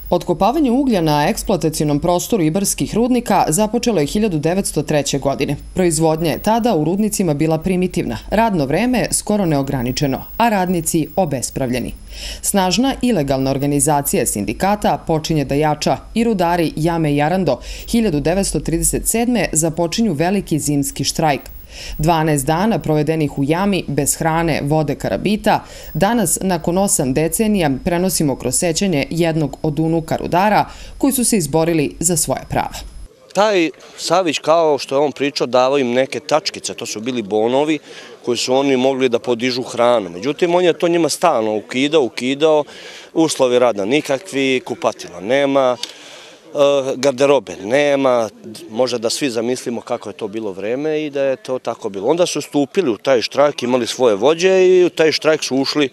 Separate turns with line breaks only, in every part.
Otkopavanje uglja na eksploatacionom prostoru ibarskih rudnika započelo je 1903. godine. Proizvodnja je tada u rudnicima bila primitivna, radno vreme skoro neograničeno, a radnici obespravljeni. Snažna ilegalna organizacija sindikata počinje da jača i rudari Jame i Jarando 1937. započinju veliki zimski štrajk. 12 dana provedenih u jami, bez hrane, vode, karabita, danas, nakon 8 decenija, prenosimo kroz sećanje jednog od unuka rudara koji su se izborili za svoje prava.
Taj Savić, kao što je on pričao, davao im neke tačkice, to su bili bonovi koji su oni mogli da podižu hranu. Međutim, on je to njima stalno ukidao, uslovi rada nikakvi, kupatila nema, garderobe nema, možda da svi zamislimo kako je to bilo vreme i da je to tako bilo. Onda su stupili u taj štrajk, imali svoje vođe i u taj štrajk su ušli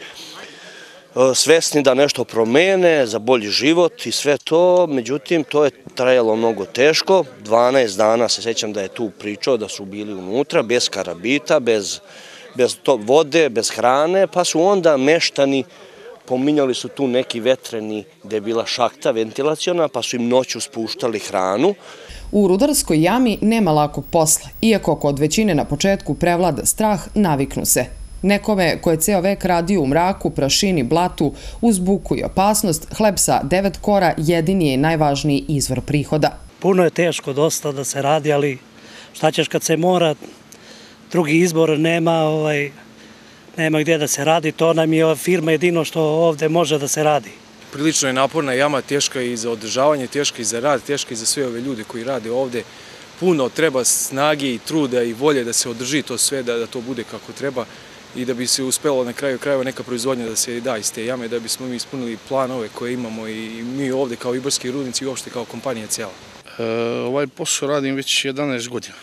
svesni da nešto promene za bolji život i sve to, međutim to je trajalo mnogo teško. 12 dana se sećam da je tu pričao da su bili unutra, bez karabita, bez vode, bez hrane, pa su onda meštani pominjali su tu neki vetreni gde je bila šahta ventilaciona, pa su im noću spuštali hranu.
U rudarskoj jami nema lakog posla, iako kod većine na početku prevlada strah, naviknu se. Nekome ko je ceo vek radio u mraku, prašini, blatu, uz buku i opasnost, hleb sa 9 kora jedini je najvažniji izvor prihoda.
Puno je teško dosta da se radi, ali šta ćeš kad se mora, drugi izbor nema gdje da se radi, to nam je firma jedino što ovde može da se radi.
Prilično je naporna jama, teška i za održavanje, teška i za rad, teška i za sve ove ljude koji rade ovde. Puno treba snage i truda i volje da se održi to sve, da to bude kako treba i da bi se uspelo na kraju krajeva neka proizvodnja da se da iz te jame, da bismo mi ispunili planove koje imamo i mi ovde kao ibarski rudnici i uopšte kao kompanija cijela.
Ovaj posao radim već 11 godina.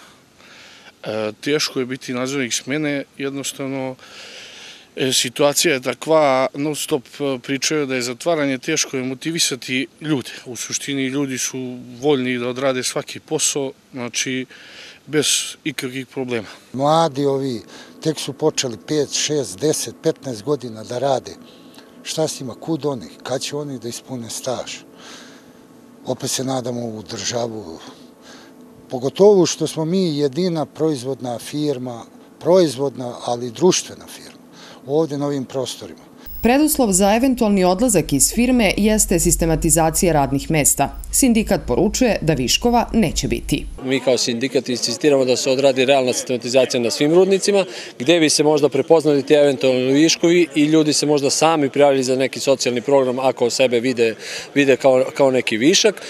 Teško je biti nadzornik smene, jednostavno situacija je takva, non stop pričaju da je zatvaranje, teško je motivisati ljude. U suštini ljudi su voljni da odrade svaki posao, znači bez ikakvih problema.
Mladi ovi tek su počeli 5, 6, 10, 15 godina da rade. Šta s njima, kud oni, kad će oni da ispune staž? Opet se nadamo u državu. Pogotovo što smo mi jedina proizvodna firma, proizvodna, ali društvena firma, ovdje na ovim prostorima.
Preduslov za eventualni odlazak iz firme jeste sistematizacija radnih mesta. Sindikat poručuje da viškova neće biti.
Mi kao sindikat insistiramo da se odradi realna sistematizacija na svim rudnicima, gde bi se možda prepoznali ti eventualni viškovi i ljudi se možda sami prijavili za neki socijalni program ako sebe vide kao neki višak.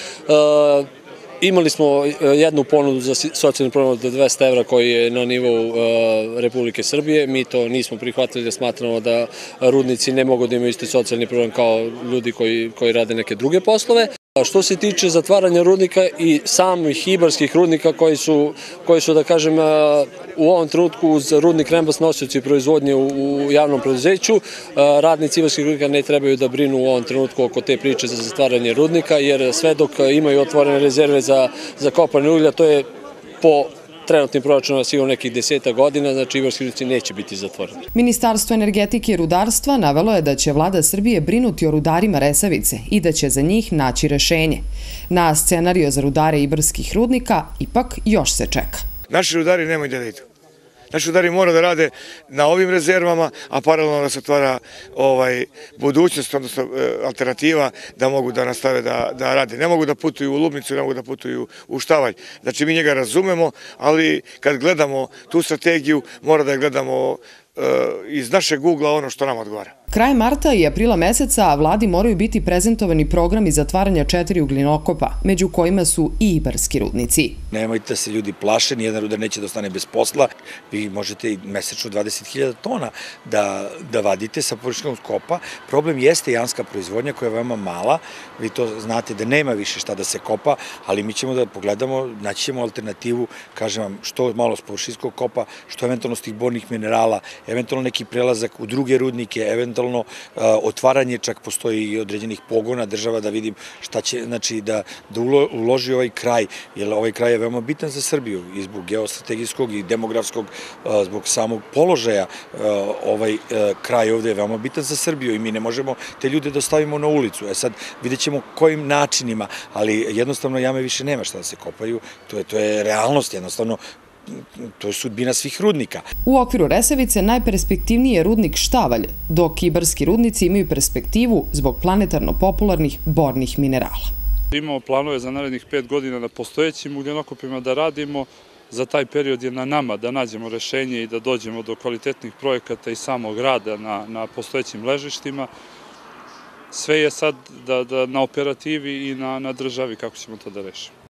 Imali smo jednu ponudu za socijalni program od 200 evra koji je na nivou Republike Srbije. Mi to nismo prihvatili da smatramo da rudnici ne mogu da imaju isti socijalni program kao ljudi koji rade neke druge poslove. Što se tiče zatvaranja rudnika i samih ibarskih rudnika koji su da kažem, u ovom trenutku uz rudnik Rembas nosioci proizvodnje u javnom preduzeću, radnici ibarskih rudnika ne trebaju da brinu u ovom trenutku oko te priče za zatvaranje rudnika, jer sve dok imaju otvorene rezerve za kopanje uglja, to je po trenutnim proračunima sigurno nekih 10 godina, znači ibarski rudnici neće biti zatvoreni.
Ministarstvo energetike i rudarstva navelo je da će vlada Srbije brinuti o rudarima Resavice i da će za njih naći rešenje. Na scenario za rudare ibarskih rudnika ipak još se čeka.
Naši rudari nemaju gde da idu. Naši rudari moraju da rade na ovim rezervama, a paralelno da se otvara budućnost, odnosno alternativa da mogu da nastave da rade. Ne mogu da putuju u Lubnicu, ne mogu da putuju u Štavalj. Znači mi njega razumemo, ali kad gledamo tu strategiju, mora da je gledamo iz našeg ugla ono što nam odgovara.
Kraj marta i aprila meseca vladi moraju biti prezentovani programi zatvaranja 4 ugljenokopa, među kojima su i ibarski rudnici.
Nemojte da se ljudi plaše, nijedan rudar neće da ostane bez posla. Vi možete i mesečno 20.000 tona da vadite sa površinom kopa. Problem jeste janska proizvodnja koja je veoma mala. Vi to znate da nema više šta da se kopa, ali mi ćemo da pogledamo, naći ćemo alternativu, kažem vam, što malo s površinskog kopa, što eventualno s tih bornih minerala, eventualno neki prelazak u druge rudnike, eventualno eventualno otvaranje, čak postoji i određenih pogona država da vidim šta će, znači da uloži ovaj kraj, jer ovaj kraj je veoma bitan za Srbiju i zbog geostrategijskog i demografskog, zbog samog položaja ovaj kraj ovde je veoma bitan za Srbiju i mi ne možemo te ljude da stavimo na ulicu. Sad vidjet ćemo kojim načinima, ali jednostavno jame više nema šta da se kopaju, to je realnost, jednostavno to je sudbina svih rudnika.
U okviru Resavice najperspektivniji je rudnik Štavalj, dok ibarski rudnici imaju perspektivu zbog planetarno popularnih bornih minerala.
Imamo planove za narednih 5 godina na postojećim ugljenokopima da radimo. Za taj period je na nama da nađemo rešenje i da dođemo do kvalitetnih projekata i samog rada na postojećim ležištima. Sve je sad na operativi i na državi kako ćemo to da rešimo.